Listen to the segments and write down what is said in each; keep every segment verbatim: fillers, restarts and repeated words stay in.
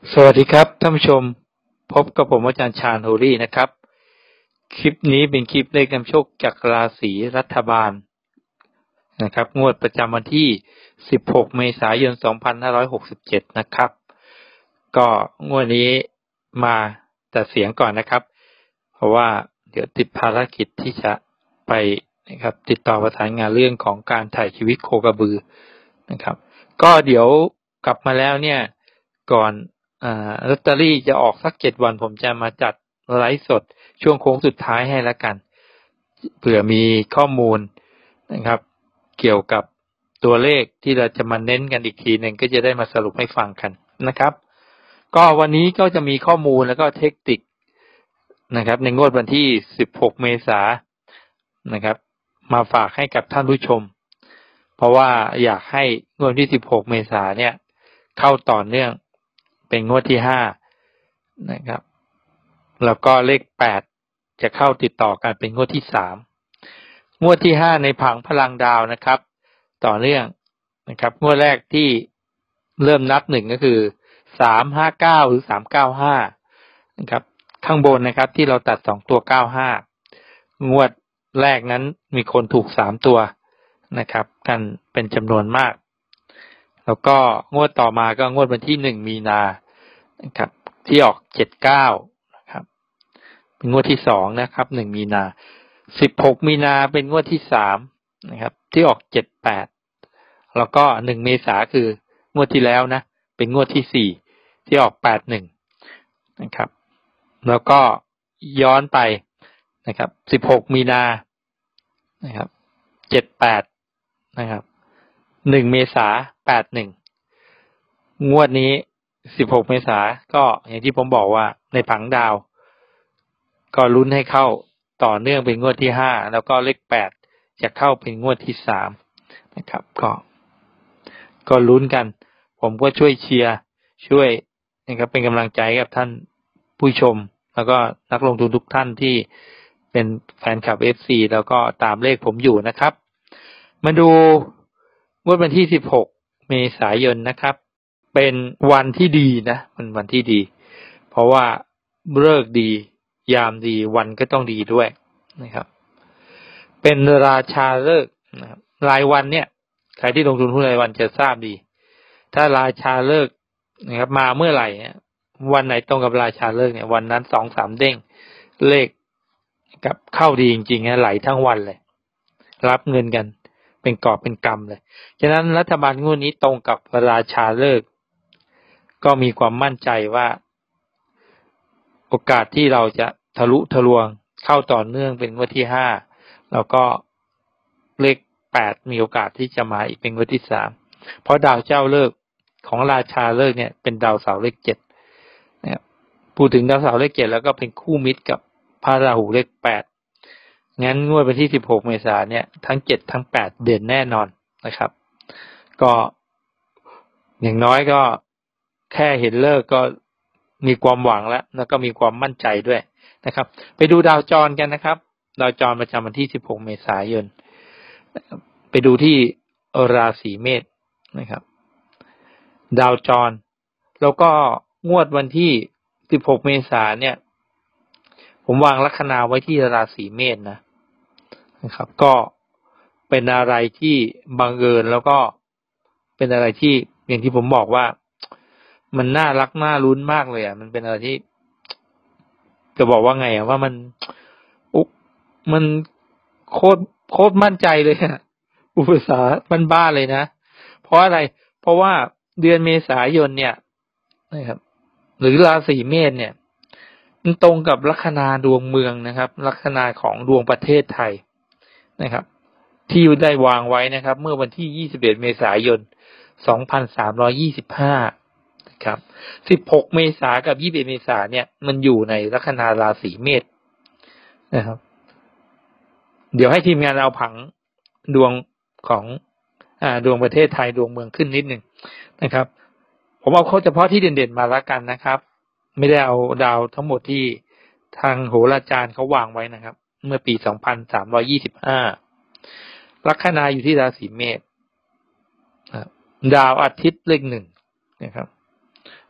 สวัสดีครับท่านผู้ชมพบกับผมอาจารย์ชาญโฮลี่นะครับคลิปนี้เป็นคลิปเลขนำโชคจากราศีรัฐบาลนะครับงวดประจำวันที่สิบหกเมษายนสองพันห้าร้อยหกสิบเจ็ดนะครับก็งวดนี้มาแต่เสียงก่อนนะครับเพราะว่าเดี๋ยวติดภารกิจที่จะไปนะครับติดต่อประสานงานเรื่องของการถ่ายชีวิตโคกระบือนะครับก็เดี๋ยวกลับมาแล้วเนี่ยก่อนอ่าลอตเตอรี่จะออกสักเจ็ดวันผมจะมาจัดไลฟ์สดช่วงโค้งสุดท้ายให้แล้วกันเผื่อมีข้อมูลนะครับเกี่ยวกับตัวเลขที่เราจะมาเน้นกันอีกทีหนึ่งก็จะได้มาสรุปให้ฟังกันนะครับก็วันนี้ก็จะมีข้อมูลแล้วก็เทคนิคนะครับในงวดวันที่สิบหกเมษายนนะครับมาฝากให้กับท่านผู้ชมเพราะว่าอยากให้งวดที่สิบหกเมษายนเนี่ยเข้าต่อเนื่องเป็นงวดที่ห้านะครับแล้วก็เลขแปดจะเข้าติดต่อกันเป็นงวดที่สามงวดที่ห้าในผังพลังดาวนะครับต่อเนื่องนะครับงวดแรกที่เริ่มนับหนึ่งก็คือสามห้าเก้าหรือสามเก้าห้านะครับข้างบนนะครับที่เราตัดสองตัวเก้าห้างวดแรกนั้นมีคนถูกสามตัวนะครับกันเป็นจำนวนมากแล้วก็งวดต่อมาก็งวดวันที่หนึ่งมีนานะครับที่ออกเจ็ดเก้านะครับเป็นงวดที่สองนะครับหนึ่งมีนาสิบหกมีนาเป็นงวดที่สามนะครับที่ออกเจ็ดแปดแล้วก็หนึ่งเมษาคืองวดที่แล้วนะเป็นงวดที่สี่ที่ออกแปดหนึ่งนะครับแล้วก็ย้อนไปนะครับสิบหกมีนานะครับเจ็ดแปดนะครับหนึ่งเมษาแปดหนึ่งงวดนี้สิบหกเมษาก็อย่างที่ผมบอกว่าในผังดาวก็ลุ้นให้เข้าต่อเนื่องเป็นงวดที่ห้าแล้วก็เลขแปดจะเข้าเป็นงวดที่สามนะครับก็ก็ลุ้นกันผมก็ช่วยเชียร์ช่วยนะครับเป็นกำลังใจกับท่านผู้ชมแล้วก็นักลงทุนทุกท่านที่เป็นแฟนคลับ เอฟ ซี แล้วก็ตามเลขผมอยู่นะครับมาดูงวดวันที่สิบหกเมษายนนะครับเป็นวันที่ดีนะเป็นวันที่ดีเพราะว่าฤกษ์ดียามดีวันก็ต้องดีด้วยนะครับเป็นราชาฤกษ์นะครับรายวันเนี่ยใครที่ลงทุนหุ้นรายวันจะทราบดีถ้าราชาฤกษ์นะครับมาเมื่อไหร่วันไหนตรงกับราชาฤกษ์เนี่ยวันนั้น สองสาม เด้งเลขกับเข้าดีจริงๆนะไหลทั้งวันเลยรับเงินกันเป็นกอบเป็นกำเลยฉะนั้นรัฐบาลงวดนี้ตรงกับราชาฤกษ์ก็มีความมั่นใจว่าโอกาสที่เราจะทะลุทะลวงเข้าต่อเนื่องเป็นงวดที่ห้าแล้วก็เลขแปดมีโอกาสที่จะมาอีกเป็นงวดที่สามเพราะดาวเจ้าฤกษ์ของราชาฤกษ์เนี่ยเป็นดาวเสาร์เลขเจ็ดนะครับพูดถึงดาวเสาร์เลขเจ็ดแล้วก็เป็นคู่มิตรกับพระราหูเลขแปดงั้นงวดวันที่สิบหกเมษายนเนี่ยทั้งเจ็ดทั้งแปดเด่นแน่นอนนะครับก็อย่างน้อยก็แค่เห็นเลิกก็มีความหวังแล้วแล้วก็มีความมั่นใจด้วยนะครับไปดูดาวจรกันนะครับดาวจรประจำวันที่สิบหกเมษายนไปดูที่ราศีเมษนะครับดาวจรแล้วก็งวดวันที่สิบหกเมษายนเนี่ยผมวางลัคนาไว้ที่ราศีเมษนะนะครับก็เป็นอะไรที่บังเอิญแล้วก็เป็นอะไรที่อย่างที่ผมบอกว่ามันน่ารักน่าลุ้นมากเลยอ่ะมันเป็นอะไรที่จะบอกว่าไงอ่ะว่ามันอุ๊มันโคตรโคตรมั่นใจเลยอ่ะอุปสรรคบ้านๆเลยนะเพราะอะไรเพราะว่าเดือนเมษายนเนี่ยนะครับหรือราศีเมษเนี่ยมันตรงกับลัคนาดวงเมืองนะครับลัคนาของดวงประเทศไทยนะครับที่ได้วางไว้นะครับเมื่อวันที่ยี่สิบเอ็ดเมษายนสองพันสามร้อยยี่สิบห้าครับสิบหกเมษายนกับยี่สิบเอ็ดเมษายนเนี่ยมันอยู่ในลัคนาราศีเมษนะครับเดี๋ยวให้ทีมงานเอาผังดวงของอ่าดวงประเทศไทยดวงเมืองขึ้นนิดนึงนะครับผมเอาเฉพาะที่เด่นๆมาละกันนะครับไม่ได้เอาดาวทั้งหมดที่ทางโหราจารย์เขาวางไว้นะครับเมื่อปีสองพันสามร้อยยี่สิบห้าลัคนาอยู่ที่ราศีเมษดาวอาทิตย์เลขหนึ่งนะครับ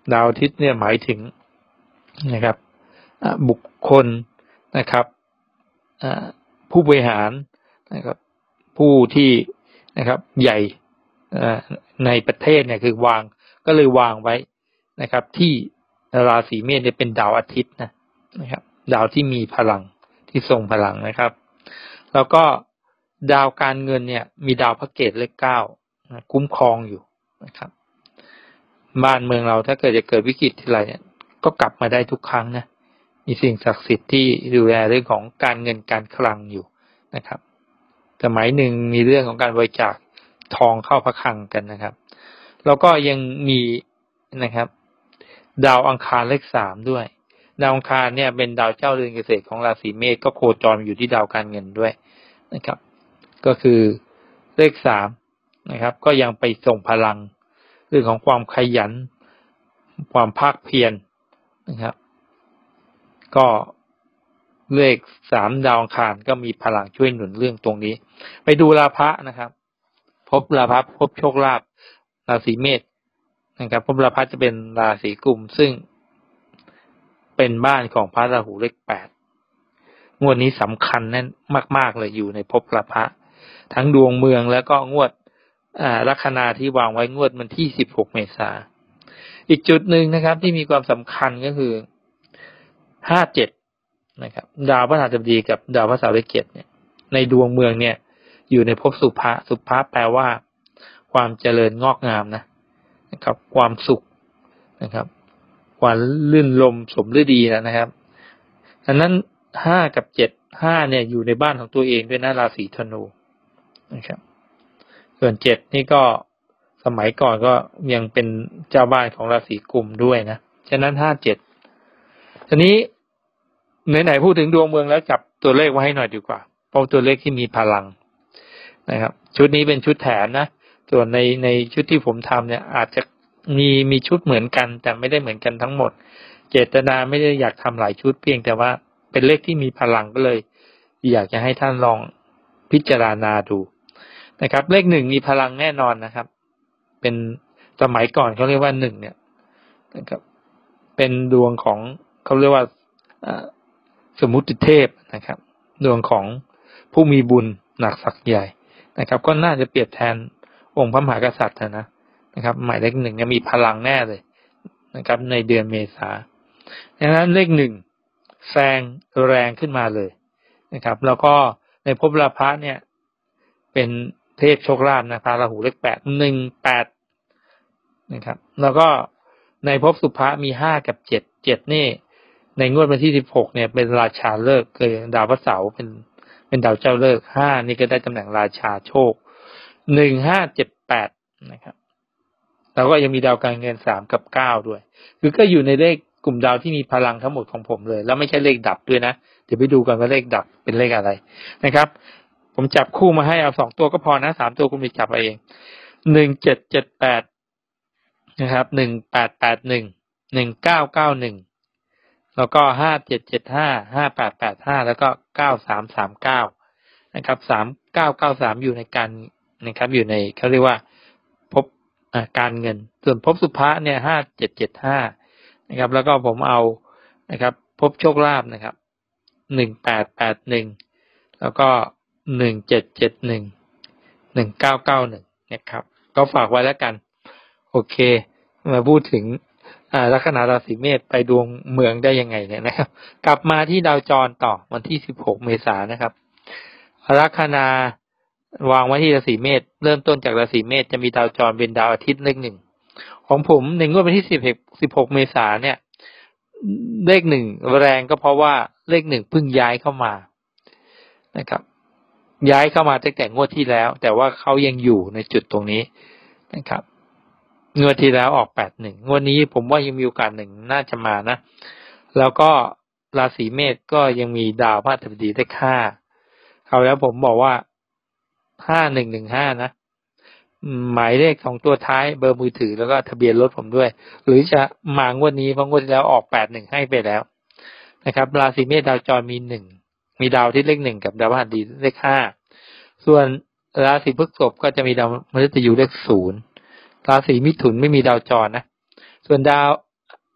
ดาวอาทิตย์เนี่ยหมายถึงนะครับบุคคลนะครับผู้บริหารนะครับผู้ที่นะครับใหญ่ในประเทศเนี่ยคือวางก็เลยวางไว้นะครับที่ราศีเมษเนี่ยเป็นดาวอาทิตย์นะนะครับดาวที่มีพลังที่ทรงพลังนะครับแล้วก็ดาวการเงินเนี่ยมีดาวพระเกตเลขเก้าคุ้มครองอยู่นะครับบ้านเมืองเราถ้าเกิดจะเกิดวิกฤตทีไรเนี่ยก็กลับมาได้ทุกครั้งนะมีสิ่งศักดิ์สิทธิ์ที่ดูแลเรื่องของการเงินการคลังอยู่นะครับสมัยหนึ่งมีเรื่องของการบริจาคทองเข้าพระคลังกันนะครับแล้วก็ยังมีนะครับดาวอังคารเลขสามด้วยดาวอังคารเนี่ยเป็นดาวเจ้าเรือนเกษตรของราศีเมษก็โคจรอยู่ที่ดาวการเงินด้วยนะครับก็คือเลขสามนะครับก็ยังไปส่งพลังเรื่องของความขยันความภาคเพียรนะครับก็เลขสามดาวอังคารก็มีพลังช่วยหนุนเรื่องตรงนี้ไปดูราพะนะครับพบราพะพบโชคลาภราศีเมษนะครับพบราพะจะเป็นราศีกุมซึ่งเป็นบ้านของพระราหูเลขแปดงวดนี้สำคัญนั่นมากๆเลยอยู่ในภพราพะทั้งดวงเมืองแล้วก็งวดอ่าลัคนาที่วางไว้งวดวันที่สิบหกเมษายนอีกจุดหนึ่งนะครับที่มีความสำคัญก็คือห้าเจ็ดนะครับดาวพฤหัสบดีกับดาวพฤหัสเลขเจ็ดเนี่ยในดวงเมืองเนี่ยอยู่ในภพสุภะสุภะแปลว่าความเจริญงอกงามนะนะครับความสุขนะครับความลื่นลมสมฤดีนะครับดังนั้นห้ากับเจ็ดห้าเนี่ยอยู่ในบ้านของตัวเองด้วยนะราศีธนูนะครับส่วนเจ็ดนี่ก็สมัยก่อนก็ยังเป็นเจ้าบ้านของราศีกุมด้วยนะฉะนั้นห้าเจ็ดทีนี้ไหนๆพูดถึงดวงเมืองแล้วจับตัวเลขไว้ให้หน่อยดีกว่าเพราะตัวเลขที่มีพลังนะครับชุดนี้เป็นชุดแถมนะส่วนในในชุดที่ผมทำเนี่ยอาจจะมีมีชุดเหมือนกันแต่ไม่ได้เหมือนกันทั้งหมดเจตนาไม่ได้อยากทำหลายชุดเพียงแต่ว่าเป็นเลขที่มีพลังก็เลยอยากจะให้ท่านลองพิจารณาดูนะครับเลขหนึ่งมีพลังแน่นอนนะครับเป็นสมัยก่อนเขาเรียกว่าหนึ่งเนี่ยนะครับเป็นดวงของเขาเรียกว่าสมุติเทพนะครับดวงของผู้มีบุญหนักศักย์ใหญ่นะครับก็น่าจะเปรียบแทนองค์พระมหากษัตริย์นะนะครับหมายเลขหนึ่งเนี่ยมีพลังแน่เลยนะครับในเดือนเมษาดังนั้นเลขหนึ่งแซงแรงขึ้นมาเลยนะครับแล้วก็ในภพราพะเนี่ยเป็นเทพโชคลาภนะพระราหูเลขแปดหนึ่งแปดนะครับแล้วก็ในภพสุภะมีห้ากับเจ็ดเจ็ดนี่ในงวดวันที่สิบหกเนี่ยเป็นราชาฤกษ์คือดาวพระเสาร์เป็นเป็นดาวเจ้าฤกษ์ห้านี่ก็ได้ตำแหน่งราชาโชคหนึ่งห้าเจ็ดแปดนะครับแล้วก็ยังมีดาวการเงินสามกับเก้าด้วยคือก็อยู่ในเลขกลุ่มดาวที่มีพลังทั้งหมดของผมเลยแล้วไม่ใช่เลขดับด้วยนะเดี๋ยวไปดูกันว่าเลขดับเป็นเลขอะไรนะครับผมจับคู่มาให้เอาสองตัวก็พอนะสามตัวคุณไปจับเอาเองหนึ่งเจ็ดเจ็ดแปดนะครับหนึ่งแปดแปดหนึ่งหนึ่งเก้าเก้าหนึ่งแล้วก็ห้าเจ็ดเจ็ดห้าห้าแปดแปดห้าแล้วก็เก้าสามสามเก้านะครับสามเก้าเก้าสามอยู่ในการนะครับอยู่ในเขาเรียกว่าภพการเงินส่วนภพสุภะเนี่ยห้าเจ็ดเจ็ดห้านะครับแล้วก็ผมเอานะครับภพโชคลาภนะครับหนึ่งแปดแปดหนึ่งแล้วก็หนึ่งเจ็ดเจ็ดหนึ่งหนึ่งเก้าเก้าหนึ่งนะครับก็ฝากไว้แล้วกันโอเคมาพูดถึงลัคนาราศีเมษไปดวงเมืองได้ยังไงเนี่ยนะครับกลับมาที่ดาวจรต่อวันที่สิบหกเมษายนนะครับลัคนาวางไว้ที่ราศีเมษเริ่มต้นจากราศีเมษจะมีดาวจรเป็นดาวอาทิตย์เลขหนึ่งของผมในงวดวันที่สิบหกเมษายนเนี่ยเลขหนึ่งแรงก็เพราะว่าเลขหนึ่งเพิ่งย้ายเข้ามานะครับย้ายเข้ามาตั้งแต่งวดที่แล้วแต่ว่าเขายังอยู่ในจุดตรงนี้นะครับงวดที่แล้วออกแปดหนึ่งงวดนี้ผมว่ายังมีโอกาสหนึ่งน่าจะมานะแล้วก็ราศีเมษก็ยังมีดาวพฤหัสบดีเลขห้าเขาแล้วผมบอกว่าห้าหนึ่งหนึ่งห้านะหมายเลขของตัวท้ายเบอร์มือถือแล้วก็ทะเบียนรถผมด้วยหรือจะมางวดนี้เพราะงวดที่แล้วออกแปดหนึ่งให้ไปแล้วนะครับราศีเมษดาวจรมีหนึ่งมีดาวที่เลขหนึ่งกับดาวพฤหัสบดีเลขห้าส่วนราศีพฤษภก็จะมีดาวมฤตยูเลขศูนย์ราศีมิถุนไม่มีดาวจรนะส่วนดาว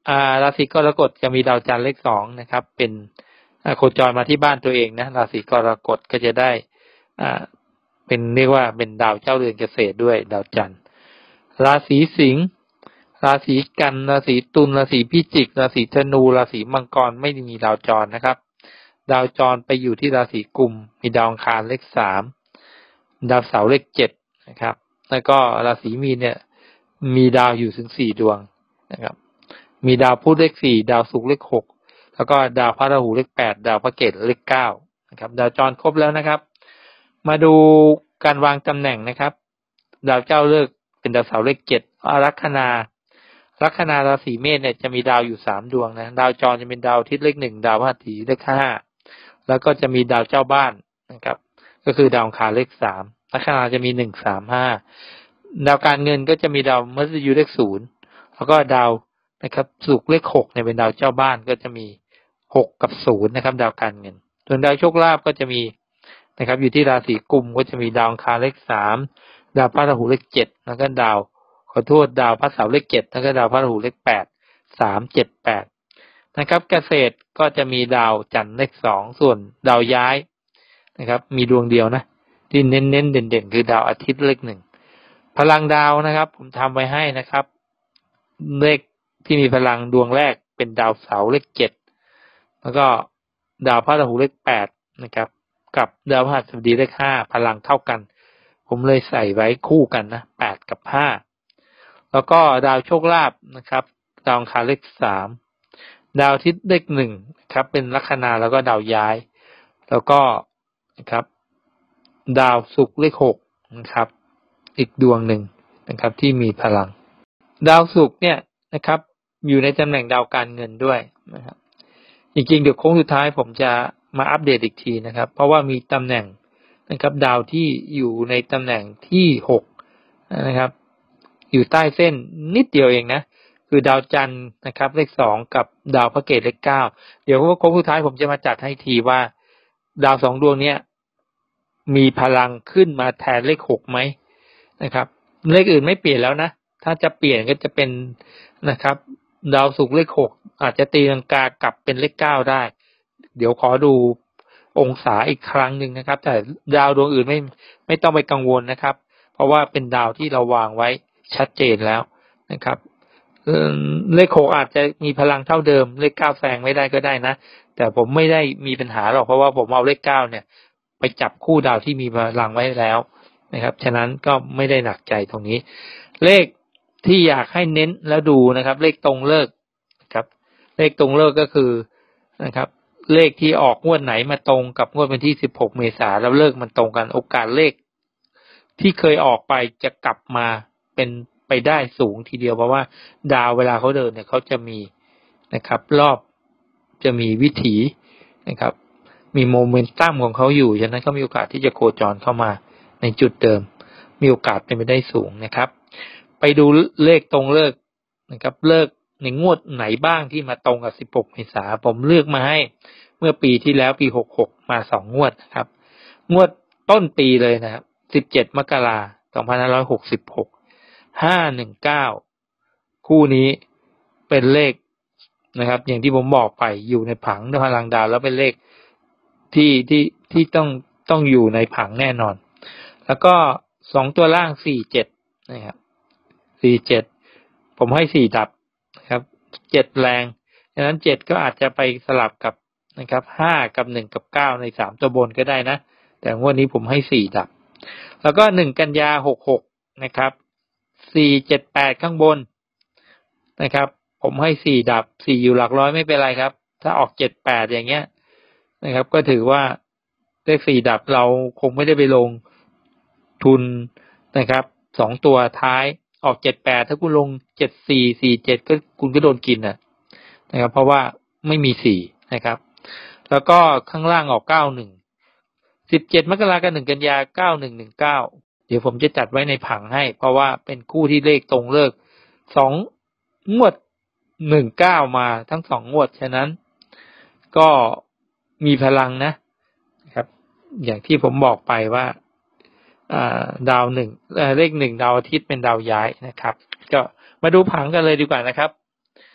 อ่าราศีกรกฎจะมีดาวจันทร์เลขสองนะครับเป็นโคจรมาที่บ้านตัวเองนะราศีกรกฎก็จะได้อ่าเป็นเรียกว่าเป็นดาวเจ้าเรือนเกษตรด้วยดาวจันทร์ราศีสิงห์ราศีกันราศีตุลราศีพิจิกราศีธนูราศีมังกรไม่มีดาวจรนะครับดาวจรไปอยู่ที่ราศีกุมมีดาวอังคารเลขสามดาวเสาร์เลขเจ็ดนะครับแล้วก็ราศีมีนเนี่ยมีดาวอยู่ถึงสี่ดวงนะครับมีดาวพุธเลขสี่ดาวศุกร์เลขหกแล้วก็ดาวพฤหัสเลขแปดดาวพฤหัสเลขเก้านะครับดาวจรครบแล้วนะครับมาดูการวางตำแหน่งนะครับดาวเจ้าเลิกเป็นดาวเสาร์เลขเจ็ดลัคนาลัคนาราศีเมษเนี่ยจะมีดาวอยู่สามดวงนะดาวจรจะเป็นดาวอาทิตย์เลขหนึ่งดาวพฤหัสเลขห้าแล้วก็จะมีดาวเจ้าบ้านนะครับก็คือดาวอังคารเลขสามลัคนาจะมีหนึ่ง สาม ห้าดาวการเงินก็จะมีดาวมฤตยูเลขศูนย์แล้วก็ดาวนะครับศุกร์เลขหกเนี่ยเป็นดาวเจ้าบ้านก็จะมีหกกับศูนย์นะครับดาวการเงินส่วนดาวโชคลาภก็จะมีนะครับอยู่ที่ราศีกุมก็จะมีดาวอังคารเลขสามดาวพฤหัสเลขเจ็ดแล้วก็ดาวขอโทษดาวพฤหัสเลขเจ็ดแล้วก็ดาวพฤหัสเลขแปด สาม เจ็ด แปดนะครับเกษตรก็จะมีดาวจันทร์เลขสองส่วนดาวย้ายนะครับมีดวงเดียวนะที่เน้นๆเด่นๆคือดาวอาทิตย์เลขหนึ่งพลังดาวนะครับผมทำไว้ให้นะครับเลขที่มีพลังดวงแรกเป็นดาวเสาร์เลขเจ็ดแล้วก็ดาวพฤหัสเลขแปดนะครับกับดาวพฤหัสบดีเลขห้าพลังเท่ากันผมเลยใส่ไว้คู่กันนะแปดกับห้าแล้วก็ดาวโชคลาภนะครับดาวอังคารเลขสามดาวอาทิตย์เลขหนึ่งครับเป็นลัคนาแล้วก็ดาวย้ายแล้วก็นะครับดาวศุกร์เลขหกนะครับอีกดวงหนึ่งนะครับที่มีพลังดาวศุกร์เนี่ยนะครับอยู่ในตำแหน่งดาวการเงินด้วยนะครับจริงๆเดี๋ยวโค้งสุดท้ายผมจะมาอัปเดตอีกทีนะครับเพราะว่ามีตำแหน่งนะครับดาวที่อยู่ในตำแหน่งที่หกนะครับอยู่ใต้เส้นนิดเดียวเองนะคือดาวจันทร์นะครับเลขสองกับดาวพฤหัสเลขเก้าเดี๋ยวโค้งสุดท้ายผมจะมาจัดให้ทีว่าดาวสองดวงเนี้ยมีพลังขึ้นมาแทนเลขหกไหมนะครับเลขอื่นไม่เปลี่ยนแล้วนะถ้าจะเปลี่ยนก็จะเป็นนะครับดาวศุกร์เลขหกอาจจะตีลังกากลับเป็นเลขเก้าได้เดี๋ยวขอดูองศาอีกครั้งหนึ่งนะครับแต่ดาวดวงอื่นไม่ไม่ต้องไปกังวลนะครับเพราะว่าเป็นดาวที่เราวางไว้ชัดเจนแล้วนะครับเลขหกอาจจะมีพลังเท่าเดิมเลขเก้าแซงไม่ได้ก็ได้นะแต่ผมไม่ได้มีปัญหาหรอกเพราะว่าผมเอาเลขเก้าเนี่ยไปจับคู่ดาวที่มีพลังไว้แล้วนะครับฉะนั้นก็ไม่ได้หนักใจตรงนี้เลขที่อยากให้เน้นแล้วดูนะครับเลขตรงเลิกครับเลขตรงเลิกก็คือนะครับเลขที่ออกงวดไหนมาตรงกับงวดวันที่สิบหกเมษายนแล้วเลิกมันตรงกันโอกาสเลขที่เคยออกไปจะกลับมาเป็นไปได้สูงทีเดียวเพราะว่าดาวเวลาเขาเดินเนี่ยเขาจะมีนะครับรอบจะมีวิถีนะครับมีโมเมนตัมของเขาอยู่ฉะนั้นก็มีโอกาสที่จะโคจรเข้ามาในจุดเดิมมีโอกาสเป็นไปได้สูงนะครับไปดูเลขตรงเลิกนะครับเลิกในงวดไหนบ้างที่มาตรงกับสิบหกเมษายนผมเลือกมาให้เมื่อปีที่แล้วปีหกสิบหกมาสองงวดนะครับงวดต้นปีเลยนะครับสิบเจ็ดมกราคมสองพันห้าร้อยหกสิบหก ห้าหนึ่งเก้าคู่นี้เป็นเลขนะครับอย่างที่ผมบอกไปอยู่ในผังพลังดาวแล้วเป็นเลขที่ที่ที่ต้องต้องอยู่ในผังแน่นอนแล้วก็สองตัวล่างสี่เจ็ดนะครับสี่เจ็ดผมให้สี่ดับนะครับเจ็ดแรงฉะนั้นเจ็ดก็อาจจะไปสลับกับนะครับห้ากับหนึ่งกับเก้าในสามตัวบนก็ได้นะแต่งวดนี้ผมให้สี่ดับแล้วก็หนึ่งกันยาหกสิบหกนะครับสี่ เจ็ด แปดข้างบนนะครับผมให้สี่ดับสี่อยู่หลักร้อยไม่เป็นไรครับถ้าออกเจ็ด แปดอย่างเงี้ยนะครับก็ถือว่าเลขสี่ดับเราคงไม่ได้ไปลงทุนนะครับสองตัวท้ายออกเจ็ด แปดถ้าคุณลงเจ็ด สี่ สี่ เจ็ดก็คุณก็โดนกินน่ะนะครับเพราะว่าไม่มีสี่นะครับแล้วก็ข้างล่างออกเก้าหนึ่ง สิบเจ็ดมกราคมหนึ่งกันยาเก้าหนึ่งหนึ่งเก้าเดี๋ยวผมจะจัดไว้ในผังให้เพราะว่าเป็นคู่ที่เลขตรงเลิกสองงวดหนึ่งเก้ามาทั้งสองงวดฉะนั้นก็มีพลังนะครับอย่างที่ผมบอกไปว่าดาวหนึ่งเลขหนึ่งดาวอาทิตย์เป็นดาวย้ายนะครับก็มาดูผังกันเลยดีกว่านะครับ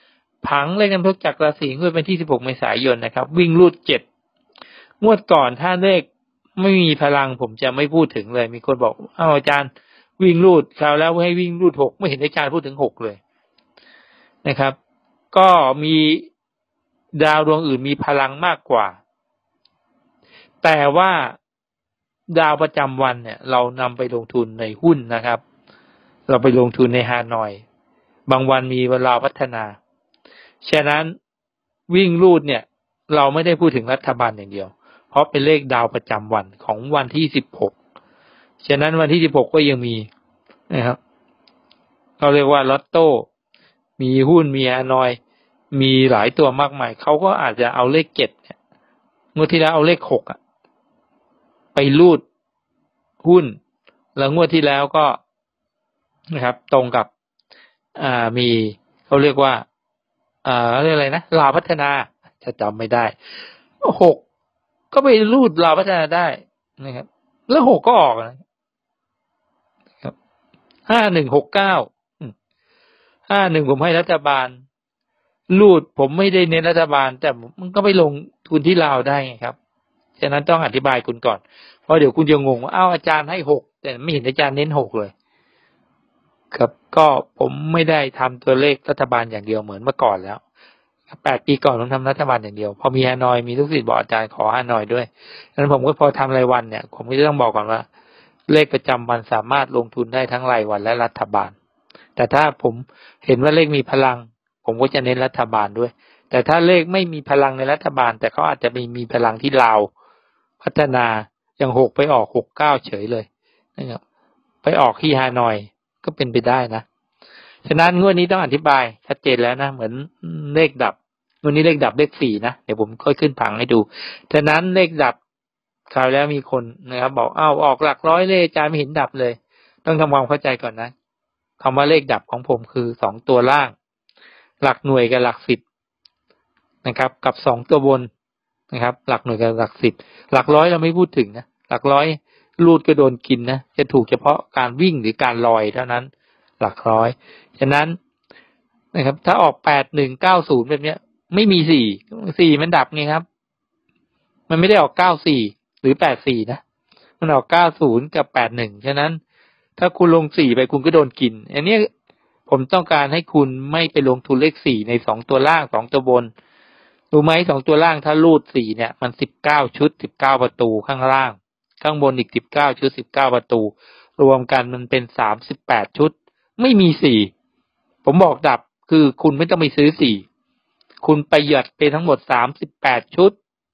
ผังเลขนำโชคจากราศีงวดวันที่สิบหกเมษายนนะครับวิ่งรูดเจ็ดงวดก่อนถ้าเลขไม่มีพลังผมจะไม่พูดถึงเลยมีคนบอกอ้าวอาจารย์วิ่งรูดคราวแล้วให้วิ่งรูดหกไม่เห็นอาจารย์พูดถึงหกเลยนะครับก็มีดาวดวงอื่นมีพลังมากกว่าแต่ว่าดาวประจำวันเนี่ยเรานำไปลงทุนในหุ้นนะครับเราไปลงทุนในฮานอยบางวันมีเวลาพัฒนาฉะนั้นวิ่งรูดเนี่ยเราไม่ได้พูดถึงรัฐบาลอย่างเดียวเพราะเป็นเลขดาวประจำวันของวันที่สิบหกฉะนั้นวันที่สิบหกก็ยังมีนะครับเราเรียกว่าลอตโต้มีหุ้นมีฮานอยมีหลายตัวมากมายเขาก็อาจจะเอาเลขเจ็ดเนี่ยงวดที่แล้วเอาเลขหกอ่ะไปรูดหุ้นแล้วงวดที่แล้วก็นะครับตรงกับอ่ามีเขาเรียกว่าอ่าเรียกอะไรนะลาวพัฒนาจะจำไม่ได้หกก็ไปรูดลาวพัฒนาได้นะครับแล้วหกก็ออกนะครับห้าหนึ่งหกเก้าห้าหนึ่งผมให้รัฐบาลรูดผมไม่ได้เน้นรัฐบาลแต่มันก็ไปลงทุนที่ลาวได้ไงครับฉะนั้นต้องอธิบายคุณก่อนเพราะเดี๋ยวคุณจะงงว่าอ้าวอาจารย์ให้หกแต่ไม่เห็นอาจารย์เน้นหกเลยครับก็ผมไม่ได้ทำตัวเลขรัฐบาลอย่างเดียวเหมือนเมื่อก่อนแล้วแปดปีก่อนผมทำรัฐบาลอย่างเดียวพอมีฮานอยมีลูกศิษย์บอกอาจารย์ขอฮานอยด้วยฉะนั้นผมก็พอทำรายวันเนี่ยผมก็จะต้องบอกก่อนว่าเลขประจำวันสามารถลงทุนได้ทั้งรายวันและรัฐบาลแต่ถ้าผมเห็นว่าเลขมีพลังผมก็จะเน้นรัฐบาลด้วยแต่ถ้าเลขไม่มีพลังในรัฐบาลแต่เขาอาจจะมีมีพลังที่ลาวพัฒนาอย่างหกไปออกหกเก้าเฉยเลยนะครับไปออกที่ฮานอยก็เป็นไปได้นะฉะนั้นงวดนี้ต้องอธิบายชัดเจนแล้วนะเหมือนเลขดับงวดนี้เลขดับเลขสี่นะเดี๋ยวผมค่อยขึ้นผังให้ดูฉะนั้นเลขดับคราวแล้วมีคนนะครับบอกอ้าวออกหลักร้อยเลขอาจารย์ไม่เห็นดับเลยต้องทำความเข้าใจก่อนนะคำว่าเลขดับของผมคือสองตัวล่างหลักหน่วยกับหลักสิบนะครับกับสองตัวบนนะครับหลักหน่วยกับหลักสิบหลักร้อยเราไม่พูดถึงนะหลักร้อยรูดก็โดนกินนะจะถูกเฉพาะการวิ่งหรือการลอยเท่านั้นหลักร้อยฉะนั้นนะครับถ้าออกแปดหนึ่งเก้าศูนย์แบบเนี้ยไม่มีสี่สี่มันดับไงครับมันไม่ได้ออกเก้าสี่หรือแปดสี่นะมันออกเก้าศูนย์กับแปดหนึ่งฉะนั้นถ้าคุณลงสี่ไปคุณก็โดนกินอันนี้ผมต้องการให้คุณไม่ไปลงทุนเลขสี่ในสองตัวล่างสองตัวบนรู้ไหมสองตัวล่างถ้ารูดสี่เนี่ยมันสิบเก้าชุดสิบเก้าประตูข้างล่างข้างบนอีกสิบเก้าชุดสิบเก้าประตูรวมกันมันเป็นสามสิบแปดชุดไม่มีสี่ผมบอกดับคือคุณไม่ต้องไปซื้อสี่คุณประหยัดไปทั้งหมดสามสิบแปดชุด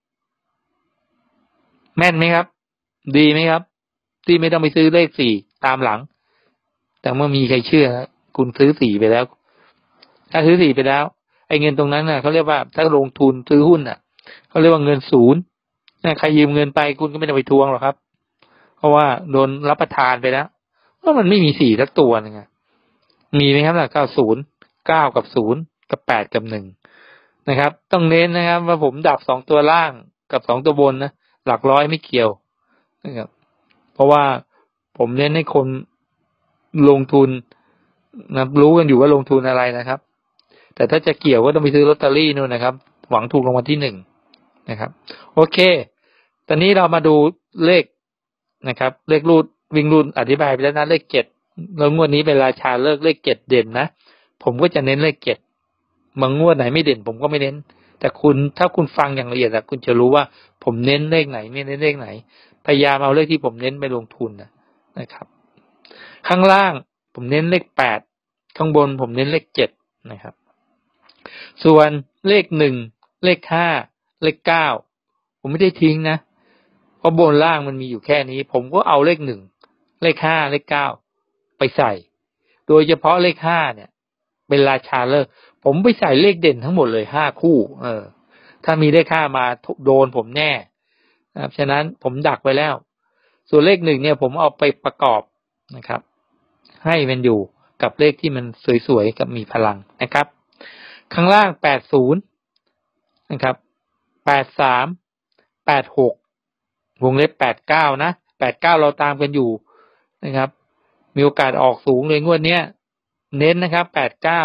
แม่นไหมครับดีไหมครับที่ไม่ต้องไปซื้อเลขสี่ตามหลังแต่เมื่อมีใครเชื่อคุณซื้อสี่ไปแล้วถ้าซื้อสี่ไปแล้วไอ้เงินตรงนั้นน่ะเขาเรียกว่าถ้าลงทุนซื้อหุ้นน่ะเขาเรียกว่าเงินศูนย์ใครยืมเงินไปคุณก็ไม่ต้องไปทวงหรอกครับเพราะว่าโดนรับประทานไปแล้วเพราะมันไม่มีสี่สักตัวนึงมีไหมครับล่ะเก้าศูนย์เก้ากับศูนย์กับแปดกับหนึ่งนะครับต้องเน้นนะครับว่าผมดับสองตัวล่างกับสองตัวบนนะหลักร้อยไม่เกี่ยวนะครับเพราะว่าผมเน้นให้คนลงทุนนะรู้กันอยู่ว่าลงทุนอะไรนะครับแต่ถ้าจะเกี่ยวก็ต้องไปซื้อลอตเตอรี่นู่นนะครับหวังถูกรางวัลที่หนึ่งนะครับโอเคตอนนี้เรามาดูเลขนะครับเลขรูดวิ่งรูดอธิบายไปแล้วนะเลขเจ็ดแล้วงวดนี้เป็นราชาเลิกเลขเจ็ดเด่นนะผมก็จะเน้นเลขเจ็ดบางงวดไหนไม่เด่นผมก็ไม่เน้นแต่คุณถ้าคุณฟังอย่างละเอียดคุณจะรู้ว่าผมเน้นเลขไหนไม่เน้นเลขไหนพยายามเอาเลขที่ผมเน้นไปลงทุนนะนะครับข้างล่างผมเน้นเลขแปดข้างบนผมเน้นเลขเจ็ดนะครับส่วนเลขหนึ่งเลขห้าเลขเก้าผมไม่ได้ทิ้งนะเพราะบนล่างมันมีอยู่แค่นี้ผมก็เอาเลขหนึ่งเลขห้าเลขเก้าไปใส่โดยเฉพาะเลขห้าเนี่ยเป็นราชาเลิกผมไปใส่เลขเด่นทั้งหมดเลยห้าคู่เออถ้ามีเลขห้ามาโดนผมแน่นะครับฉะนั้นผมดักไว้แล้วส่วนเลขหนึ่งเนี่ยผมเอาไปประกอบนะครับให้มันอยู่กับเลขที่มันสวยๆกับมีพลังนะครับข้างล่างแปดสิบนะครับแปดสาม แปดหกวงเล็บแปดเก้านะแปดเก้าเราตามกันอยู่นะครับมีโอกาสออกสูงเลยงวดเนี้ยเน้นนะครับแปดเก้า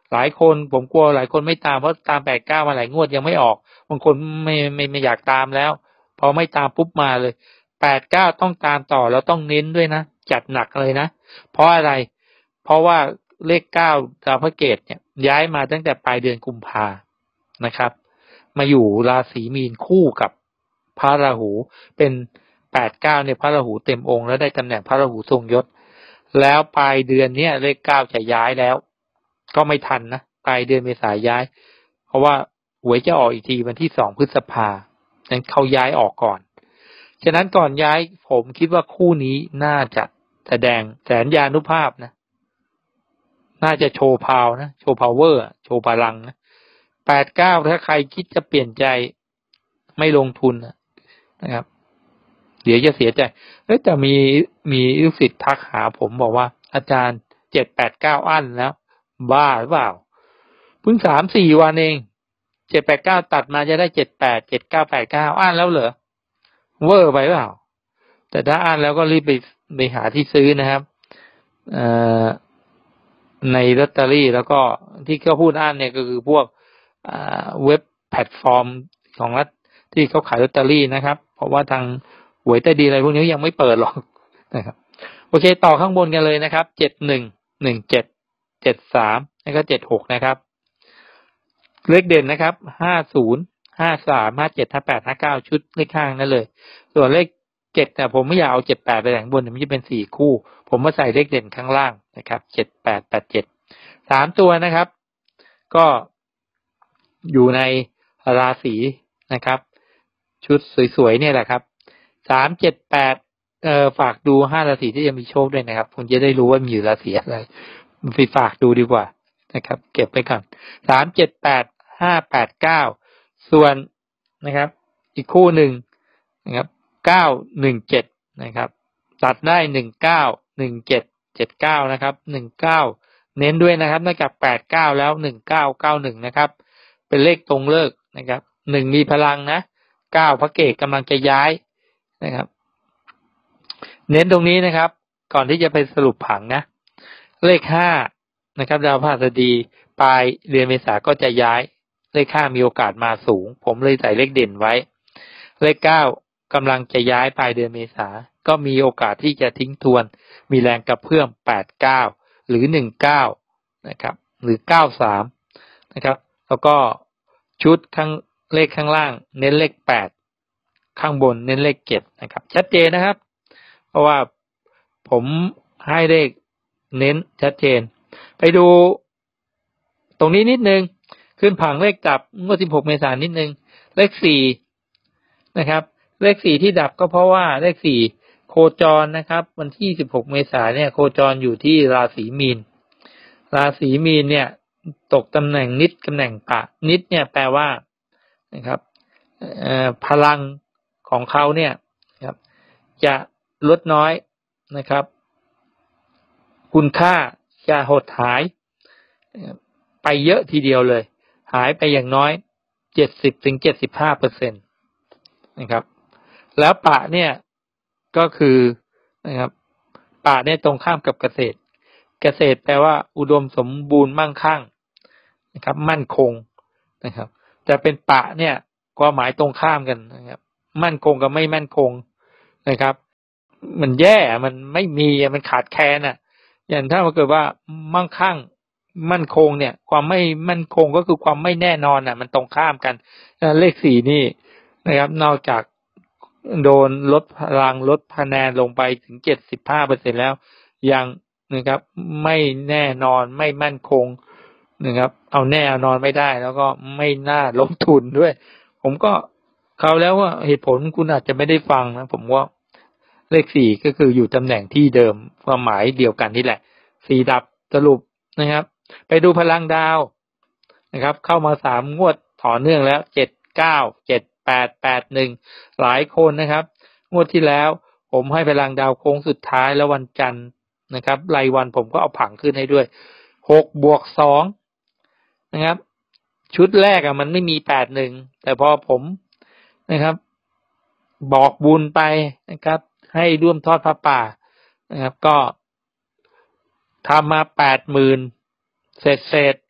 หลายคนผมกลัวหลายคนไม่ตามเพราะตามแปดเก้ามาหลายงวดยังไม่ออกบางคนไม่ไม่ไม่อยากตามแล้วพอไม่ตามปุ๊บมาเลยแปดเก้าต้องตามต่อแล้วต้องเน้นด้วยนะจัดหนักเลยนะเพราะอะไรเพราะว่าเลขเก้าดาวพระเกตเนี่ยย้ายมาตั้งแต่ปลายเดือนกุมภานะครับมาอยู่ราศีมีนคู่กับพระราหูเป็นแปดเก้าเนี่ยพระราหูเต็มองค์แล้วได้ตำแหน่งพระราหูทรงยศแล้วปลายเดือนเนี้ยเลขเก้าจะย้ายแล้วก็ไม่ทันนะปลายเดือนเมษายนย้ายเพราะว่าหวยจะออกอีกทีวันที่สองพฤษภานั้นเขาย้ายออกก่อนฉะนั้นก่อนย้ายผมคิดว่าคู่นี้น่าจะแสดงแสนยานุภาพนะน่าจะโชว์พาวนะโชว์พาวเวอร์โชว์พลังนะแปดเก้าถ้าใครคิดจะเปลี่ยนใจไม่ลงทุนนะครับเดี๋ยวจะเสียใจเอ้ยแต่มีมีลูกศิษย์ทักหาผมบอกว่าอาจารย์เจ็ดแปดเก้าอั้นแล้วบ้าหรือเปล่าเพิ่งสามสี่วันเองเจ็ดแปดเก้าตัดมาจะได้เจ็ดแปดเจ็ดเก้าแปดเก้าอั้นแล้วเหรอเวอร์ไปเปล่าแต่ถ้าอั้นแล้วก็รีบไปไปหาที่ซื้อนะครับเอ่อในลอตเตอรี่แล้วก็ที่เขาพูดอั้นเนี่ยก็คือพวกเว็บแพลตฟอร์มของรัฐที่เขาขายลอตเตอรี่นะครับเพราะว่าทางหวยใต้ดินอะไรพวกนี้ยังไม่เปิดหรอกนะครับโอเคต่อข้างบนกันเลยนะครับเจ็ดหนึ่ง หนึ่งเจ็ด เจ็ดสามแล้วก็เจ็ดหกนะครับเลขเด่นนะครับห้าศูนย์ ห้าสาม ห้าเจ็ด ห้าแปด ห้าเก้าชุดเลขข้างนั่นเลยส่วนเลขเจ็ดเนี่ยผมไม่อยากเอาเจ็ดแปดไปแหล่งบนมันจะเป็นสี่คู่ผมมาใส่เลขเด่นข้างล่างนะครับเจ็ดแปด แปดเจ็ดสามตัวนะครับก็อยู่ในราศีนะครับชุดสวยๆเนี่ยแหละครับสาม เจ็ด แปดเอ่อฝากดูห้าราศีที่จะมีโชคด้วยนะครับคุณจะได้รู้ว่ามีอยู่ราศีอะไรไปฝากดูดีกว่านะครับเก็บไว้ก่อนสาม เจ็ด แปด ห้า แปด เก้าส่วนนะครับอีกคู่หนึ่งนะครับเก้า หนึ่ง เจ็ดนะครับตัดได้หนึ่งเก้า หนึ่งเจ็ด เจ็ดเก้านะครับหนึ่งเก้าเน้นด้วยนะครับนอกจากแปดเก้าแล้วหนึ่งเก้า เก้าหนึ่งนะครับเป็นเลขตรงเลิกนะครับหนึ่งมีพลังนะเก้าพระเกศกำลังจะย้ายนะครับเน้นตรงนี้นะครับก่อนที่จะไปสรุปผังนะเลขห้านะครับดาวพฤหัสบดีปลายเดือนเมษาก็จะย้ายเลขห้ามีโอกาสมาสูงผมเลยใส่เลขเด่นไว้เลขเก้ากำลังจะย้ายปลายเดือนเมษาก็มีโอกาสที่จะทิ้งทวนมีแรงกระเพื่อมแปดเก้าหรือหนึ่งเก้านะครับหรือเก้าสามนะครับแล้วก็ชุดข้างเลขข้างล่างเน้นเลขแปดข้างบนเน้นเลขเจ็ดนะครับชัดเจนนะครับเพราะว่าผมให้เลขเน้นชัดเจนไปดูตรงนี้นิดนึงขึ้นผังเลขดับงวดสิบหกเมษายนนิดนึงเลขสี่นะครับเลขสี่ที่ดับก็เพราะว่าเลขสี่โคจรนะครับวันที่สิบหกเมษายนเนี่ยโคจรอยู่ที่ราศีมีนราศีมีนเนี่ยตกตำแหน่งนิดตำแหน่งปะนิดเนี่ยแปลว่านะครับเอ่อพลังของเขาเนี่ยครับจะลดน้อยนะครับคุณค่าจะหดหายไปเยอะทีเดียวเลยหายไปอย่างน้อย เจ็ดสิบถึงเจ็ดสิบห้าเปอร์เซ็นต์ นะครับแล้วปะเนี่ยก็คือนะครับปะเนี่ยตรงข้ามกับเกษตรเกษตรแปลว่าอุดมสมบูรณ์มั่งคั่งนะครับมั่นคงนะครับแต่เป็นปะเนี่ยความหมายตรงข้ามกันนะครับมั่นคงกับไม่มั่นคงนะครับมันแย่มันไม่มีมันขาดแคลนอ่ะอย่างถ้ามันเกิดว่ามั่งคั่งมั่นคงเนี่ยความไม่มั่นคงก็คือความไม่แน่นอนอ่ะมันตรงข้ามกันเลขสี่นี่นะครับนอกจากโดนลดพลังลดคะแนนลงไปถึง เจ็ดสิบห้าเปอร์เซ็นต์ แล้วยังนะครับไม่แน่นอนไม่มั่นคงนะครับเอาแน่เอานอนไม่ได้แล้วก็ไม่น่าลงทุนด้วยผมก็เขาแล้วว่าเหตุผลคุณอาจจะไม่ได้ฟังนะผมว่าเลขสี่ก็คืออยู่ตำแหน่งที่เดิมความหมายเดียวกันนี่แหละสี่ดับสรุปนะครับไปดูพลังดาวนะครับเข้ามาสามงวดต่อเนื่องแล้วเจ็ด เก้า เจ็ด แปด แปด หนึ่งหลายคนนะครับงวดที่แล้วผมให้พลังดาวโค้งสุดท้ายแล้ววันจันทร์นะครับรายวันผมก็เอาผังขึ้นให้ด้วยหกบวกสองนะครับชุดแรกอ่ะมันไม่มีแปดหนึ่งแต่พอผมนะครับบอกบุญไปนะครับให้ร่วมทอดพระป่านะครับก็ทำมาแปดหมื่นเศษเศษ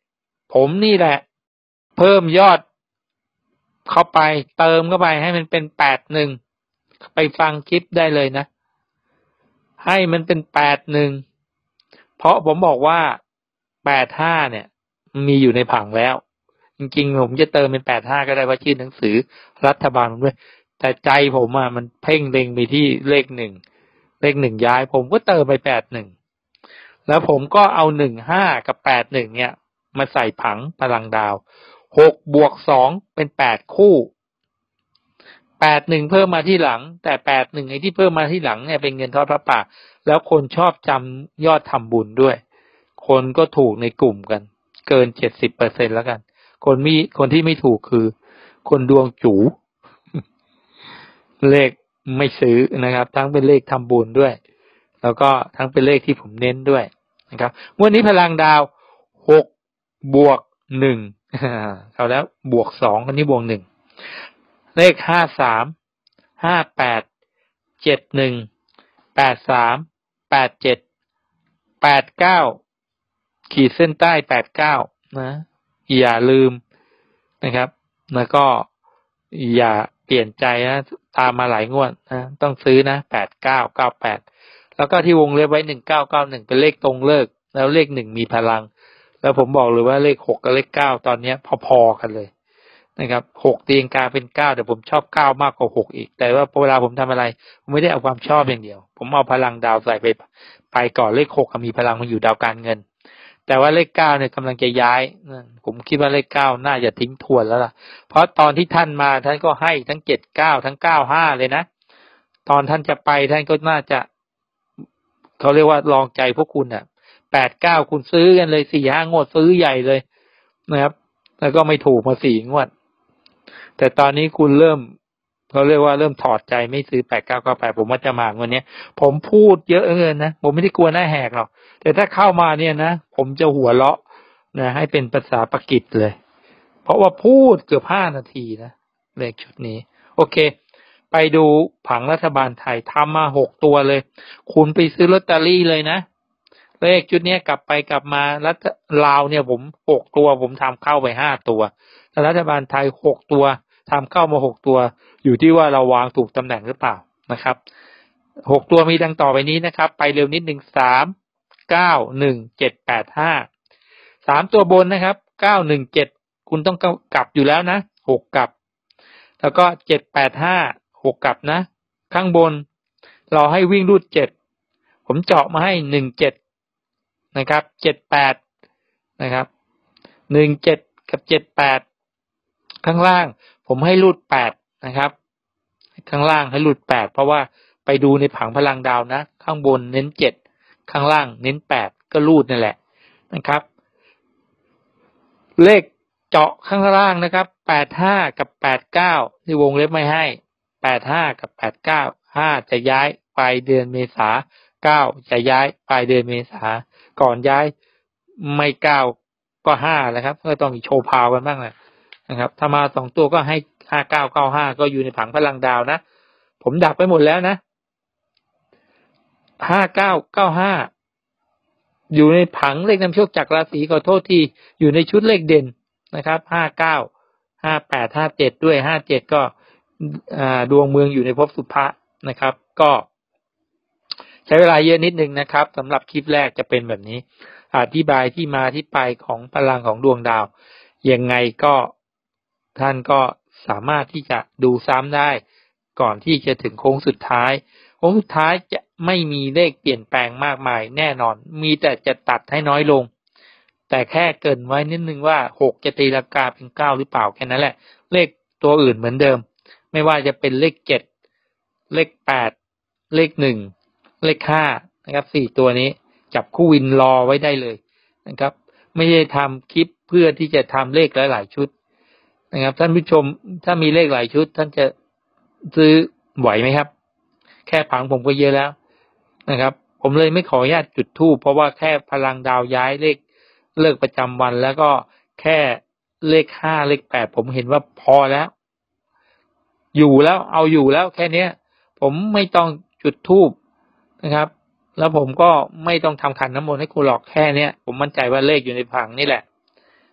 ผมนี่แหละเพิ่มยอดเข้าไปเติมเข้าไปให้มันเป็นแปดหนึ่งไปฟังคลิปได้เลยนะให้มันเป็นแปดหนึ่งเพราะผมบอกว่าแปดห้าเนี่ยมีอยู่ในผังแล้วจริงๆผมจะเติมเป็นแปดห้าก็ได้ว่าชื่อหนังสือรัฐบาลด้วยแต่ใจผมอ่ะมันเพ่งเล็งไปที่เลขหนึ่งเลขหนึ่งย้ายผมก็เติมไปแปดหนึ่งแล้วผมก็เอาหนึ่งห้ากับแปดหนึ่งเนี่ยมาใส่ผังพลังดาวหกบวกสองเป็นแปดคู่แปดหนึ่งเพิ่มมาที่หลังแต่แปดหนึ่งไอ้ที่เพิ่มมาที่หลังเนี่ยเป็นเงินทอดพระป่าแล้วคนชอบจำยอดทำบุญด้วยคนก็ถูกในกลุ่มกันเกิน เจ็ดสิบเปอร์เซ็นต์ แล้วกันคนมีคนที่ไม่ถูกคือคนดวงจู๋ เลขไม่ซื้อนะครับทั้งเป็นเลขทำบุญด้วยแล้วก็ทั้งเป็นเลขที่ผมเน้นด้วยนะครับงวดนี้พลังดาวหกบวกหนึ่งเอาแล้วบวกสองอันนี้บวกหนึ่งเลขห้าสาม ห้าแปด เจ็ดหนึ่ง แปดสาม แปดเจ็ด แปดเก้าขีดเส้นใต้แปดเก้านะอย่าลืมนะครับแล้วก็อย่าเปลี่ยนใจนะตามมาหลายงวดนะต้องซื้อนะแปดเก้า เก้าแปดแล้วก็ที่วงเล็บไว้หนึ่งเก้าเก้าหนึ่งเป็นเลขตรงเลิกแล้วเลขหนึ่งมีพลังแล้วผมบอกเลยว่าเลขหกกับเลขเก้าตอนนี้พอๆกันเลยนะครับหกตีลังกาเป็นเก้าแต่ผมชอบเก้ามากกว่าหกอีกแต่ว่าเวลาผมทำอะไรผมไม่ได้เอาความชอบอย่างเดียวผมเอาพลังดาวใส่ไปไปก่อนเลขหกมีพลังมันอยู่ดาวการเงินแต่ว่าเลขเก้าเนี่ยกำลังจะย้ายผมคิดว่าเลขเก้าน่าจะทิ้งทวนแล้วล่ะเพราะตอนที่ท่านมาท่านก็ให้ทั้งเจ็ดเก้าทั้งเก้าห้าเลยนะตอนท่านจะไปท่านก็น่าจะเขาเรียกว่าลองใจพวกคุณอ่ะแปดเก้าคุณซื้อกันเลยสี่ห้างวดซื้อใหญ่เลยนะครับแล้วก็ไม่ถูกมาสี่งวดแต่ตอนนี้คุณเริ่มเขาเรียกว่าเริ่มถอดใจไม่ซื้อแปดเก้าเก้าแปดผมว่าจะมาวันนี้ผมพูดเยอะเกินนะผมไม่ได้กลัวหน้าแหกหรอกแต่ถ้าเข้ามาเนี่ยนะผมจะหัวเราะนะให้เป็นภาษาปากีสเลยเพราะว่าพูดเกือบห้านาทีนะเลขชุดนี้โอเคไปดูผังรัฐบาลไทยทำมาหกตัวเลยคุณไปซื้อลอตเตอรี่เลยนะเลขชุดนี้กลับไปกลับมารัฐลาวเนี่ยผมหกตัวผมทำเข้าไปห้าตัวรัฐบาลไทยหกตัวทำเข้ามาหกตัวอยู่ที่ว่าเราวางถูกตำแหน่งหรือเปล่านะครับหกตัวมีดังต่อไปนี้นะครับไปเร็วนิดหนึ่งสาม เก้า หนึ่ง เจ็ด แปด ห้าสามตัวบนนะครับเก้า หนึ่ง เจ็ดคุณต้องกลับอยู่แล้วนะหกกลับแล้วก็เจ็ด แปด ห้า หกกลับนะข้างบนเราให้วิ่งรูดเจ็ดผมเจาะมาให้หนึ่งเจ็ดนะครับเจ็ดแปดนะครับหนึ่งเจ็ดกับเจ็ดแปดข้างล่างผมให้รูดแปดนะครับข้างล่างให้รูดแปดเพราะว่าไปดูในผังพลังดาวนะข้างบนเน้นเจ็ดข้างล่างเน้นแปดก็รูดนั่นแหละนะครับเลขเจาะข้างล่างนะครับแปดห้ากับแปดเก้าที่วงเล็บไม่ให้แปดห้ากับแปดเก้า ห้าจะย้ายปลายเดือนเมษาเก้าจะย้ายปลายเดือนเมษาก่อนย้ายไม่เก้าก็ห้าแล้วครับก็ต้องมีโชว์พาวกันบ้างแหละนะครับถ้ามาสองตัวก็ให้ห้าเก้าเก้าห้าก็อยู่ในผังพลังดาวนะผมดักไปหมดแล้วนะห้าเก้าเก้าห้าอยู่ในผังเลขนำโชคจากราศีขอโทษที่อยู่ในชุดเลขเด่นนะครับห้าเก้า ห้าแปด ห้าเจ็ดด้วยห้าเจ็ดก็อ่าดวงเมืองอยู่ในภพสุภะนะครับก็ใช้เวลาเยอะนิดนึงนะครับสำหรับคลิปแรกจะเป็นแบบนี้อธิบายที่มาที่ไปของพลังของดวงดาวยังไงก็ท่านก็สามารถที่จะดูซ้ำได้ก่อนที่จะถึงโค้งสุดท้ายโค้งสุดท้ายจะไม่มีเลขเปลี่ยนแปลงมากมายแน่นอนมีแต่จะตัดให้น้อยลงแต่แค่เกริ่นไว้นิดนึงว่าหกจะตีลังกาเป็นเก้าหรือเปล่าแค่นั้นแหละเลขตัวอื่นเหมือนเดิมไม่ว่าจะเป็นเลขเจ็ดเลขแปดเลขหนึ่งเลขห้านะครับสี่ตัวนี้จับคู่วินรอไว้ได้เลยนะครับไม่ได้ทำคลิปเพื่อที่จะทำเลขหลายๆชุดนะครับท่านผู้ชมถ้ามีเลขหลายชุดท่านจะซื้อไหวไหมครับแค่ผังผมก็เยอะแล้วนะครับผมเลยไม่ขออนุญาตจุดธูปเพราะว่าแค่พลังดาวย้ายเลขเลิกประจำวันแล้วก็แค่เลขห้าเลขแปดผมเห็นว่าพอแล้วอยู่แล้วเอาอยู่แล้วแค่นี้ผมไม่ต้องจุดธูปนะครับแล้วผมก็ไม่ต้องทำขันน้ำมนต์ให้คุณหรอกแค่นี้ผมมั่นใจว่าเลขอยู่ในผังนี่แหละ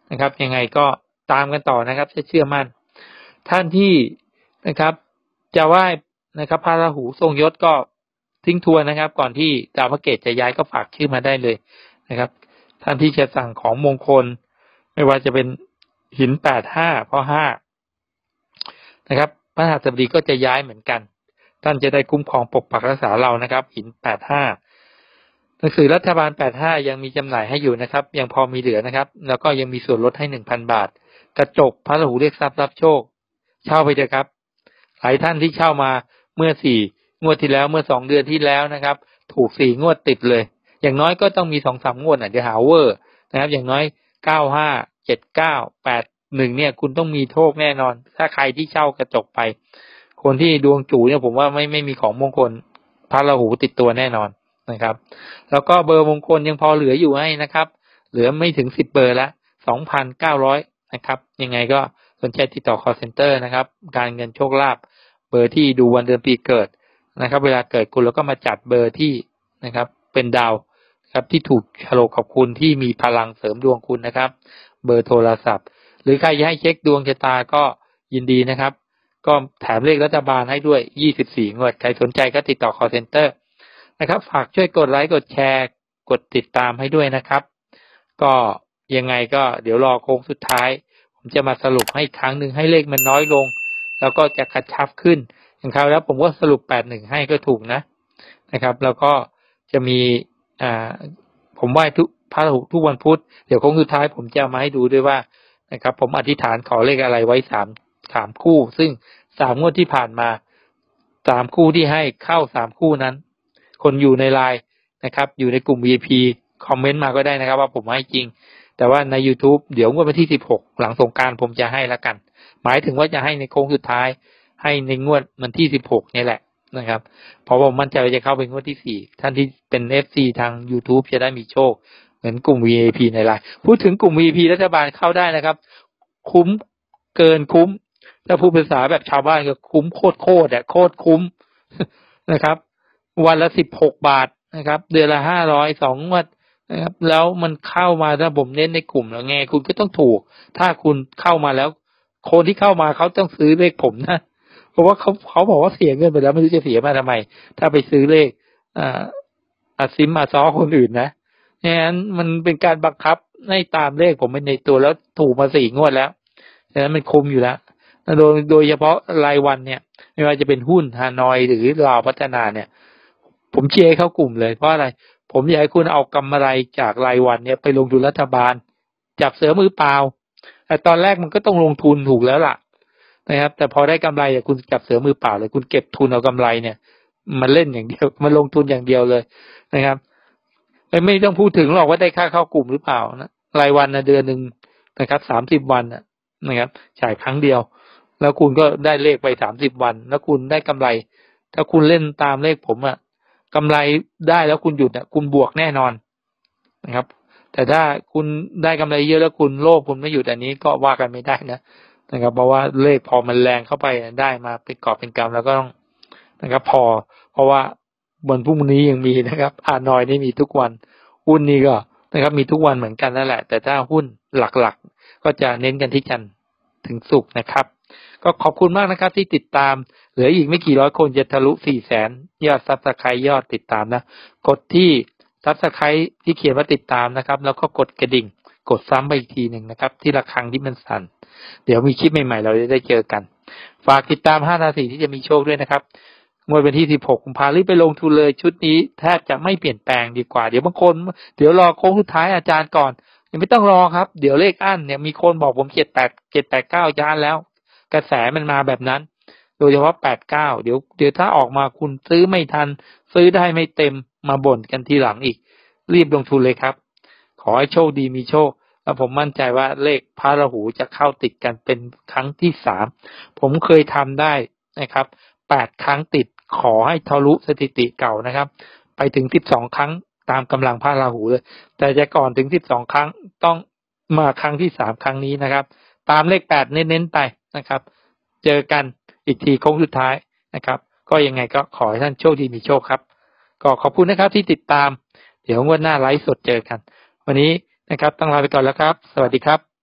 นะครับยังไงก็ตามกันต่อนะครับเชื่อมั่นท่านที่นะครับจะไหว้นะครับพระราหูทรงยศก็ทิ้งทวนนะครับก่อนที่ดาวพระเกตจะย้ายก็ฝากชื่อมาได้เลยนะครับท่านที่จะสั่งของมงคลไม่ว่าจะเป็นหินแปดห้าเพราะห้านะครับพระหัสบดีก็จะย้ายเหมือนกันท่านจะได้คุ้มครองปกปักรักษาเรานะครับหินแปดห้าหนังสือรัฐบาลแปดห้ายังมีจำหน่ายให้อยู่นะครับยังพอมีเหลือนะครับแล้วก็ยังมีส่วนลดให้ หนึ่งพัน บาทกระจกพระราหูเรียกทรัพย์รับโชคเช่าไปเถอะครับหลายท่านที่เช่ามาเมื่อสี่งวดที่แล้วเมื่อสองเดือนที่แล้วนะครับถูกสี่งวดติดเลยอย่างน้อยก็ต้องมี สองสาม งวดอ่ะเดี๋ยวหาเวอร์นะครับอย่างน้อยเก้า ห้า เจ็ด เก้า แปด หนึ่งเนี่ยคุณต้องมีโชคแน่นอนถ้าใครที่เช่ากระจกไปคนที่ดวงจู่เนี่ยผมว่าไม่ไม่มีของมงคลพระราหูติดตัวแน่นอนนะครับแล้วก็เบอร์มงคลยังพอเหลืออยู่ให้นะครับเหลือไม่ถึงสิบเบอร์ละ สองพันเก้าร้อย นะครับยังไงก็สนใจติดต่อ call center นะครับการเงินโชคลาภเบอร์ที่ดูวันเดือนปีเกิดนะครับเวลาเกิดคุณแล้วก็มาจัดเบอร์ที่นะครับเป็นดาวครับที่ถูกฉลกขอบคุณที่มีพลังเสริมดวงคุณนะครับเบอร์โทรศัพท์หรือใครอยากให้เช็คดวงชะตาก็ยินดีนะครับก็แถมเลขรัฐบาลให้ด้วยยี่สิบสี่งวดใครสนใจก็ติดต่อ call center นะครับฝากช่วยกดไลค์กดแชร์กดติดตามให้ด้วยนะครับก็ยังไงก็เดี๋ยวรอโค้งสุดท้ายผมจะมาสรุปให้ครั้งหนึ่งให้เลขมันน้อยลงแล้วก็จะกระชับขึ้นอย่างคราวแล้วผมก็สรุปแปดสิบให้ก็ถูกนะนะครับแล้วก็จะมีอ่าผมไหว้ทุกพระราหูทุกวันพุธเดี๋ยวโค้งสุดท้ายผมจะมาให้ดูด้วยว่านะครับผมอธิษฐานขอเลขอะไรไว้สามสามคู่ซึ่งสามงวดที่ผ่านมาสามคู่ที่ให้เข้าสามคู่นั้นคนอยู่ในไลน์นะครับอยู่ในกลุ่ม วี ไอ พี คอมเมนต์มาก็ได้นะครับว่าผมให้จริงแต่ว่าใน YouTube เดี๋ยววันที่สิบหกหลังสงกรานต์ผมจะให้ละกันหมายถึงว่าจะให้ในโค้งสุดท้ายให้ในงวดวันที่สิบหกนี่แหละนะครับเพราะผมมั่นใจว่าจะเข้าเป็นงวดที่สี่ท่านที่เป็น เอฟ ซี ทาง YouTube จะได้มีโชคเหมือนกลุ่ม วี ไอ พี ในไลน์พูดถึงกลุ่ม วี ไอ พี รัฐบาลเข้าได้นะครับคุ้มเกินคุ้มถ้าพูดภาษาแบบชาวบ้านก็คุ้มโคตรโคตรอ่ะโคตรคุ้มนะครับวันละสิบหกบาทนะครับเดือนละห้าร้อยสองงวดนะครับแล้วมันเข้ามาถ้าผมเน้นในกลุ่มแล้วไงคุณก็ต้องถูกถ้าคุณเข้ามาแล้วคนที่เข้ามาเขาต้องซื้อเลขผมนะเพราะว่าเขาเขาบอกว่าเสียเงินไปแล้วไม่รู้จะเสียมาทำไมถ้าไปซื้อเลขอ่าอาซิมมาซ้อคนอื่นนะงั้นมันเป็นการบังคับให้ตามเลขผมเป็นในตัวแล้วถูกมาสี่งวดแล้วฉะนั้นมันคุ้มอยู่แล้วโดยโดยเฉพาะรายวันเนี่ยไม่ว่าจะเป็นหุ้นฮานอยหรือลาวพัฒนาเนี่ยผมเชียร์ให้เข้ากลุ่มเลยเพราะอะไรผมอยากให้คุณเอากำไรจากรายวันเนี่ยไปลงทุนรัฐบาลจับเสือมือเปล่าแต่ตอนแรกมันก็ต้องลงทุนถูกแล้วล่ะนะครับแต่พอได้กำไรเนี่ยคุณจับเสือมือเปล่าเลยคุณเก็บทุนเอากำไรเนี่ยมันเล่นอย่างเดียวมันลงทุนอย่างเดียวเลยนะครับไม่ต้องพูดถึงหรอกว่าได้ค่าเข้ากลุ่มหรือเปล่านะรายวันนะเดือนนึงนะครับสามสิบวันนะครับจ่ายครั้งเดียวแล้วคุณก็ได้เลขไปสามสิบวันแล้วคุณได้กำไรถ้าคุณเล่นตามเลขผมอะกำไรได้แล้วคุณหยุดอะคุณบวกแน่นอนนะครับแต่ถ้าคุณได้กำไรเยอะแล้วคุณโลภคุณไม่หยุดอันนี้ก็ว่ากันไม่ได้นะนะครับเพราะว่าเลขพอมันแรงเข้าไปได้มาเป็นกอบเป็นกำแล้วก็ต้องนะครับพอเพราะว่าวันพรุ่งนี้ยังมีนะครับฮานอยนี่มีทุกวันหุ้นนี่ก็นะครับมีทุกวันเหมือนกันนั่นแหละแต่ถ้าหุ้นหลักๆก็จะเน้นกันที่จันทร์ถึงศุกร์นะครับก็ขอบคุณมากนะครับที่ติดตามเหลืออีกไม่กี่ร้อยคนจะทะลุ สี่แสน ยอด Subscribe ยอดติดตามนะกดที่ Subscribe ที่เขียนว่าติดตามนะครับแล้วก็กดกระดิ่งกดซ้ำไปอีกทีหนึ่งนะครับที่ระฆังที่มันสั่นเดี๋ยวมีคลิปใหม่ๆเราจะได้เจอกันฝากติดตามห้าราศีที่จะมีโชคด้วยนะครับงวดวันที่สิบหกกุมภาพันธ์รีบไปลงทุนเลยชุดนี้แทบจะไม่เปลี่ยนแปลงดีกว่าเดี๋ยวบางคนเดี๋ยวรอโค้งสุดท้ายอาจารย์ก่อนยังไม่ต้องรอครับเดี๋ยวเลขอั้นเนี่ยมีคนบอกผมเจ็ด แปด เจ็ด แปด เก้าจานแล้วกระแสมันมาแบบนั้นโดยเฉพาะแปด เก้าเดี๋ยวเดี๋ยวถ้าออกมาคุณซื้อไม่ทันซื้อได้ไม่เต็มมาบ่นกันทีหลังอีกรีบลงทุนเลยครับขอให้โชคดีมีโชคแล้วผมมั่นใจว่าเลขพระราหูจะเข้าติดกันเป็นครั้งที่สามผมเคยทำได้นะครับแปดครั้งติดขอให้ทะลุสถิติเก่านะครับไปถึงสิบสองครั้งตามกำลังพระราหูเลยแต่จะก่อนถึงสิบสองครั้งต้องมาครั้งที่สามครั้งนี้นะครับตามเลขแปดเน้นๆไปนะครับเจอกันอีกทีโค้งสุดท้ายนะครับก็ยังไงก็ขอให้ท่านโชคดีมีโชคครับก็ขอบคุณนะครับที่ติดตามเดี๋ยวงวดหน้าไลฟ์สดเจอกันวันนี้นะครับต้องลาไปก่อนแล้วครับสวัสดีครับ